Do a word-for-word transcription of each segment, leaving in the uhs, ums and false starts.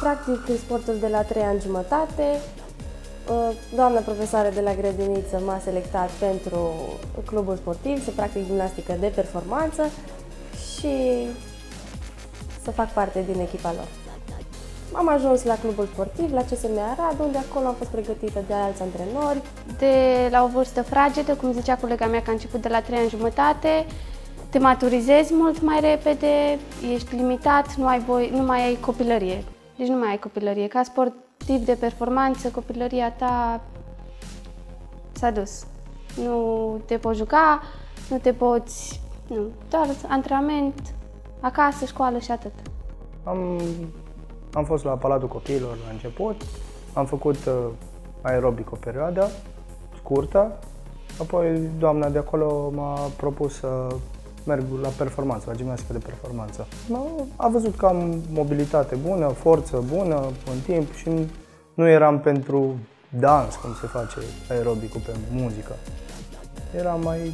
practic sportul de la trei ani jumătate. Doamna profesoară de la grădiniță m-a selectat pentru clubul sportiv, să practic gimnastică de performanță și să fac parte din echipa lor. Am ajuns la clubul sportiv, la C S M Arad, unde acolo am fost pregătită de alți antrenori. De la o vârstă fragedă, cum zicea colega mea că a început de la trei ani jumătate, te maturizezi mult mai repede, ești limitat, nu, ai voi, nu mai ai copilărie. Deci nu mai ai copilărie. Ca sportiv de performanță, copilăria ta s-a dus. Nu te poți juca, nu te poți... Nu, doar antrenament, acasă, școală și atât. Am, am fost la Palatul Copiilor la început, am făcut uh, aerobic o perioadă scurtă, apoi doamna de acolo m-a propus să merg la performanță, la gimnastică de performanță. A văzut că am mobilitate bună, forță bună în timp și nu eram pentru dans, cum se face aerobicul pe muzică. Eram mai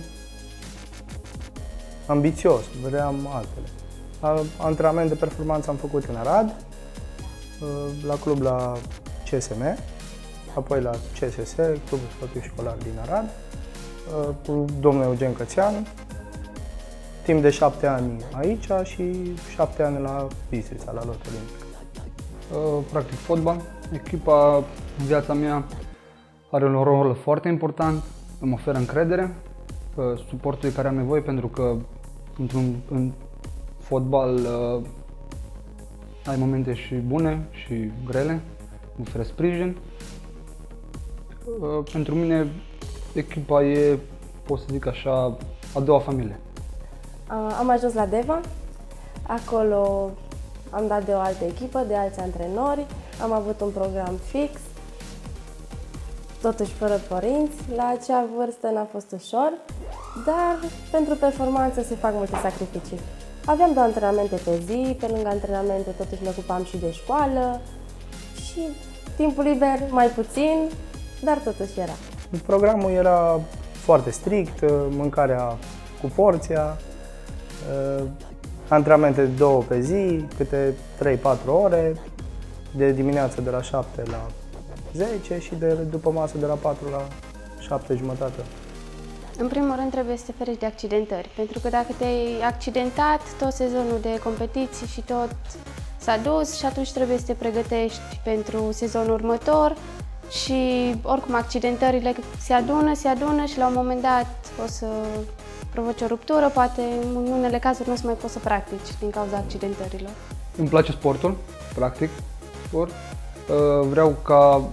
ambițios, vreau altele. Antrenament de performanță am făcut în Arad, la club la C S M, apoi la C S S, Clubul Sportiv Școlar din Arad, cu domnul Eugen Cățean, timp de șapte ani aici și șapte ani la Bistrița, la lot olimpic. Practic fotbal. Echipa în viața mea are un rol foarte important, îmi oferă încredere, suportul de care am nevoie, pentru că într-un în fotbal uh, ai momente și bune și grele, îmi oferă sprijin. Uh, pentru mine echipa e, pot să zic așa, a doua familie. Uh, am ajuns la Deva, acolo am dat de o altă echipă, de alți antrenori, am avut un program fix, totuși fără părinți. La acea vârstă n-a fost ușor, dar pentru performanță se fac multe sacrificii. Aveam două antrenamente pe zi, pe lângă antrenamente totuși ne ocupam și de școală și timpul liber mai puțin, dar totuși era. Programul era foarte strict, mâncarea cu porția, antrenamente două pe zi, câte trei patru ore, de dimineață de la șapte la zece și de după masă de la patru la șapte jumătate. În primul rând trebuie să te ferești de accidentări, pentru că dacă te-ai accidentat, tot sezonul de competiții și tot s-a dus și atunci trebuie să te pregătești pentru sezonul următor și oricum accidentările se adună, se adună și la un moment dat o să provoci o ruptură, poate în unele cazuri nu o să mai poți să practici din cauza accidentărilor. Îmi place sportul, practic, sport. Vreau ca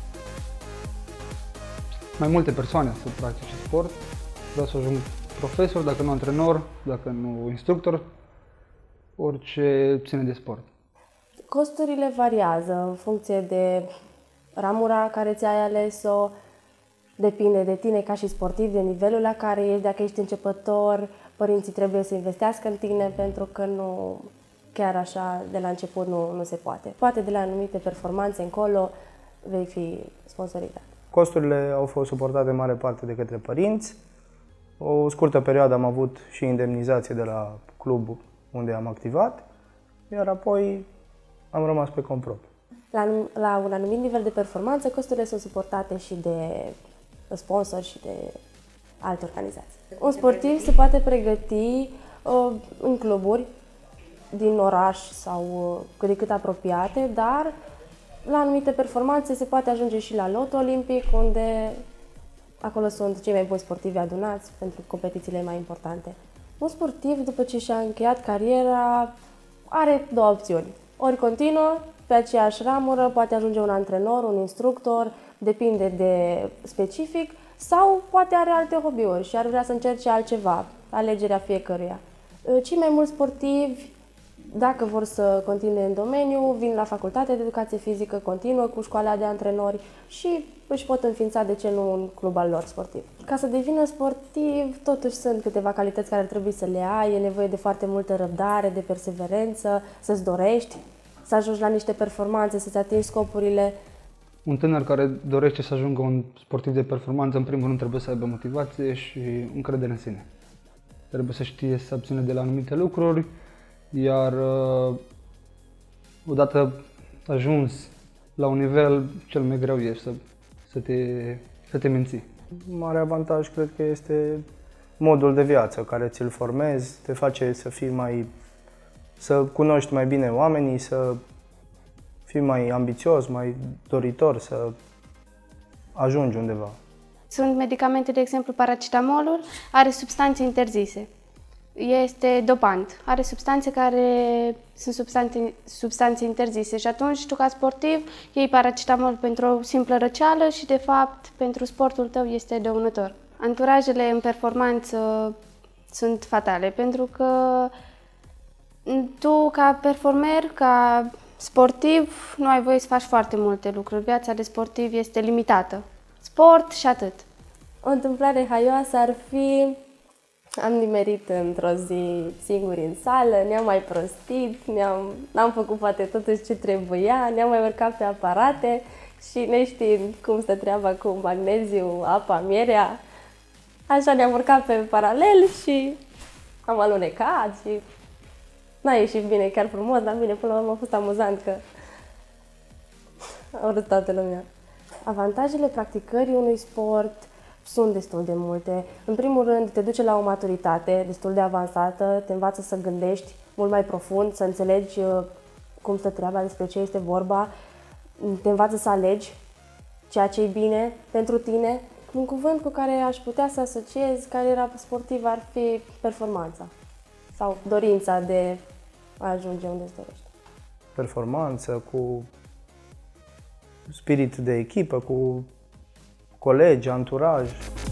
mai multe persoane să practice sport. Vreau să ajung profesor, dacă nu antrenor, dacă nu instructor, orice ține de sport. Costurile variază în funcție de ramura care ți-ai ales-o, depinde de tine ca și sportiv, de nivelul la care ești. Dacă ești începător, părinții trebuie să investească în tine, pentru că nu chiar așa de la început nu, nu se poate. Poate de la anumite performanțe încolo vei fi sponsoritat. Costurile au fost suportate în mare parte de către părinți. O scurtă perioadă am avut și indemnizație de la club unde am activat, iar apoi am rămas pe cont propriu. La, la un anumit nivel de performanță, costurile sunt suportate și de sponsori și de alte organizații. Un sportiv se poate pregăti uh, în cluburi din oraș sau uh, cât de cât apropiate, dar la anumite performanțe se poate ajunge și la lot olimpic, unde acolo sunt cei mai buni sportivi adunați pentru competițiile mai importante. Un sportiv, după ce și-a încheiat cariera, are două opțiuni. Ori continuă pe aceeași ramură, poate ajunge un antrenor, un instructor, depinde de specific, sau poate are alte hobby-uri și ar vrea să încerce altceva, alegerea fiecăruia. Cei mai mulți sportivi, dacă vor să continue în domeniu, vin la facultatea de educație fizică, continuă cu școala de antrenori și își pot înființa, de ce nu, un club al lor sportiv. Ca să devină sportiv, totuși sunt câteva calități care ar trebui să le ai, e nevoie de foarte multă răbdare, de perseverență, să-ți dorești, să ajungi la niște performanțe, să-ți atingi scopurile. Un tânăr care dorește să ajungă un sportiv de performanță, în primul rând trebuie să aibă motivație și încredere în sine. Trebuie să știe să abține de la anumite lucruri, iar odată ajuns la un nivel, cel mai greu e să, să, te, să te menții. Mare avantaj cred că este modul de viață care ți-l formezi, te face să fii mai, să cunoști mai bine oamenii, să fii mai ambițios, mai doritor, să ajungi undeva. Sunt medicamente, de exemplu, paracetamolul are substanțe interzise. Este dopant, are substanțe care sunt substanțe, substanțe interzise și atunci tu ca sportiv iei paracetamol pentru o simplă răceală și de fapt pentru sportul tău este dăunător. Anturajele în performanță sunt fatale pentru că tu ca performer, ca sportiv, nu ai voie să faci foarte multe lucruri. Viața de sportiv este limitată. Sport și atât. O întâmplare haioasă ar fi: am nimerit într-o zi singuri în sală, ne-am mai prostit, ne-am, n-am făcut poate totuși ce trebuia, ne-am mai urcat pe aparate și neștiind cum stă treaba cu magneziu, apa, mierea, așa ne-am urcat pe paralel și am alunecat și n-a ieșit bine, chiar frumos, dar bine, până la urmă a fost amuzant că a râs toată lumea. Avantajele practicării unui sport sunt destul de multe. În primul rând, te duce la o maturitate destul de avansată, te învață să gândești mult mai profund, să înțelegi cum stă treaba, despre ce este vorba, te învață să alegi ceea ce e bine pentru tine. Un cuvânt cu care aș putea să asociez cariera sportivă ar fi performanța sau dorința de a ajunge unde îți dorești. Performanță, cu spirit de echipă, cu colegi, anturaj.